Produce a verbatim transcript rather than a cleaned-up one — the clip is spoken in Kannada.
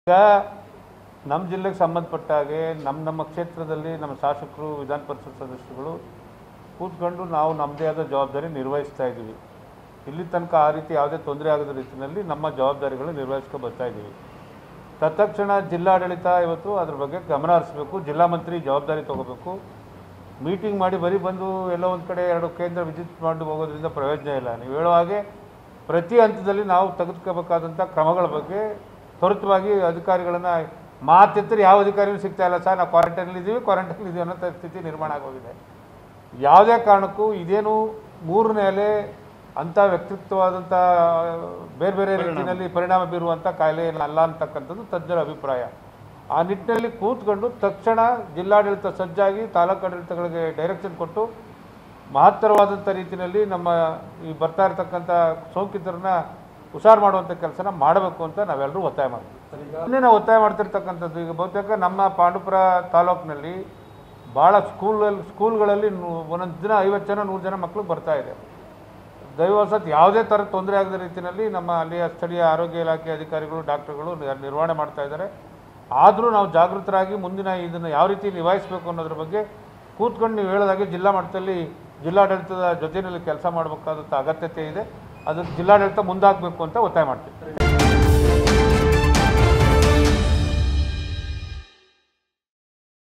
ಈಗ ನಮ್ಮ ಜಿಲ್ಲೆಗೆ ಸಂಬಂಧಪಟ್ಟ ಹಾಗೆ ನಮ್ಮ ನಮ್ಮ ಕ್ಷೇತ್ರದಲ್ಲಿ ನಮ್ಮ ಶಾಸಕರು ವಿಧಾನ ಪರಿಷತ್ ಸದಸ್ಯರುಗಳು ಕೂತ್ಕೊಂಡು ನಾವು ನಮ್ಮದೇ ಆದ ಜವಾಬ್ದಾರಿ ನಿರ್ವಹಿಸ್ತಾ ಇದ್ದೀವಿ. ಇಲ್ಲಿ ತನಕ ಆ ರೀತಿ ಯಾವುದೇ ತೊಂದರೆ ಆಗದ ರೀತಿಯಲ್ಲಿ ನಮ್ಮ ಜವಾಬ್ದಾರಿಗಳು ನಿರ್ವಹಿಸ್ಕೊಂಡು ಬರ್ತಾ ಇದ್ದೀವಿ. ತತ್ಕ್ಷಣ ಜಿಲ್ಲಾಡಳಿತ ಇವತ್ತು ಅದ್ರ ಬಗ್ಗೆ ಗಮನ ಹರಿಸಬೇಕು. ಜಿಲ್ಲಾ ಮಂತ್ರಿ ಜವಾಬ್ದಾರಿ ತಗೋಬೇಕು. ಮೀಟಿಂಗ್ ಮಾಡಿ ಬರೀ ಬಂದು ಎಲ್ಲೋ ಒಂದು ಕಡೆ ಎರಡು ಕೇಂದ್ರ ವಿಸಿಟ್ ಮಾಡಿ ಹೋಗೋದ್ರಿಂದ ಪ್ರಯೋಜನ ಇಲ್ಲ. ನೀವು ಹೇಳೋ ಹಾಗೆ ಪ್ರತಿ ಹಂತದಲ್ಲಿ ನಾವು ತೆಗೆದುಕೋಬೇಕಾದಂಥ ಕ್ರಮಗಳ ಬಗ್ಗೆ ತ್ವರಿತವಾಗಿ ಅಧಿಕಾರಿಗಳನ್ನು ಮಾತೆತ್ತರಿ ಯಾವ ಅಧಿಕಾರಿಯೂ ಸಿಗ್ತಾ ಇಲ್ಲ. ಸರ್ ನಾವು ಕ್ವಾರಂಟೈನಲ್ಲಿ ಇದ್ದೀವಿ ಕ್ವಾರಂಟೈನಲ್ಲಿ ಇದ್ದೀವಿ ಅನ್ನೋ ಸ್ಥಿತಿ ನಿರ್ಮಾಣ ಆಗೋಗಿದೆ. ಯಾವುದೇ ಕಾರಣಕ್ಕೂ ಇದೇನು ಮೂರನೇ ಅಲೆ ಅಂಥ ವ್ಯಕ್ತಿತ್ವವಾದಂಥ ಬೇರೆ ಬೇರೆ ರೀತಿಯಲ್ಲಿ ಪರಿಣಾಮ ಬೀರುವಂಥ ಕಾಯಿಲೆ ಅಲ್ಲ ಅಂತಕ್ಕಂಥದ್ದು ತಜ್ಞರ ಅಭಿಪ್ರಾಯ. ಆ ನಿಟ್ಟಿನಲ್ಲಿ ಕೂತ್ಕೊಂಡು ತಕ್ಷಣ ಜಿಲ್ಲಾಡಳಿತ ಸಜ್ಜಾಗಿ ತಾಲೂಕು ಆಡಳಿತಗಳಿಗೆ ಡೈರೆಕ್ಷನ್ ಕೊಟ್ಟು ಮಹತ್ತರವಾದಂಥ ರೀತಿಯಲ್ಲಿ ನಮ್ಮ ಈ ಬರ್ತಾ ಇರತಕ್ಕಂಥ ಸೋಂಕಿತರನ್ನ ಹುಷಾರು ಮಾಡುವಂಥ ಕೆಲಸನ ಮಾಡಬೇಕು ಅಂತ ನಾವೆಲ್ಲರೂ ಒತ್ತಾಯ ಮಾಡ್ತೀವಿ. ಇನ್ನೇ ನಾವು ಒತ್ತಾಯ ಮಾಡ್ತಿರ್ತಕ್ಕಂಥದ್ದು ಈಗ ಬಹುತೇಕ ನಮ್ಮ ಪಾಂಡುಪುರ ತಾಲೂಕಿನಲ್ಲಿ ಭಾಳ ಸ್ಕೂಲಲ್ಲಿ ಸ್ಕೂಲ್ಗಳಲ್ಲಿ ಒಂದೊಂದು ದಿನ ಐವತ್ತು ಜನ ನೂರು ಜನ ಮಕ್ಕಳು ಬರ್ತಾ ಇದೆ. ದೈವವಶಾತ್ ಯಾವುದೇ ಥರ ತೊಂದರೆ ಆಗದ ರೀತಿಯಲ್ಲಿ ನಮ್ಮ ಅಲ್ಲಿಯ ಸ್ಥಳೀಯ ಆರೋಗ್ಯ ಇಲಾಖೆ ಅಧಿಕಾರಿಗಳು ಡಾಕ್ಟರ್ಗಳು ನಿರ್ವಹಣೆ ಮಾಡ್ತಾ ಇದ್ದಾರೆ. ಆದರೂ ನಾವು ಜಾಗೃತರಾಗಿ ಮುಂದಿನ ಇದನ್ನು ಯಾವ ರೀತಿ ನಿಭಾಯಿಸಬೇಕು ಅನ್ನೋದ್ರ ಬಗ್ಗೆ ಕೂತ್ಕೊಂಡು ನೀವು ಹೇಳೋದಾಗೆ ಜಿಲ್ಲಾ ಮಟ್ಟದಲ್ಲಿ ಜಿಲ್ಲಾಡಳಿತದ ಜೊತೆಯಲ್ಲಿ ಕೆಲಸ ಮಾಡಬೇಕಾದಂಥ ಅಗತ್ಯತೆ ಇದೆ. ಅದಕ್ಕೆ ಜಿಲ್ಲಾಡಳಿತ ಮುಂದಾಗಬೇಕು ಅಂತ ಒತ್ತಾಯ ಮಾಡ್ತೀವಿ.